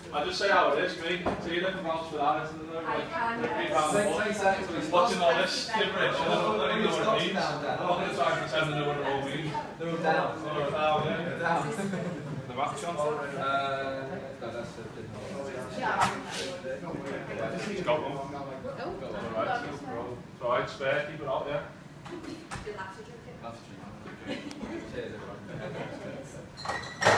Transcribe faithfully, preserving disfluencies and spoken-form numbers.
I'll just say how it is, me. So you can vouch for that, isn't there? Like, Like, watching all this gibberish, I don't even know what it means. I'm not going to try and pretend to know what it all means. They're all down. They're all down, yeah. They're down. The back shot? Uh, no, that's it. It's got one. Alright, it's alright, spare, keep it up, yeah. Cheers, everyone.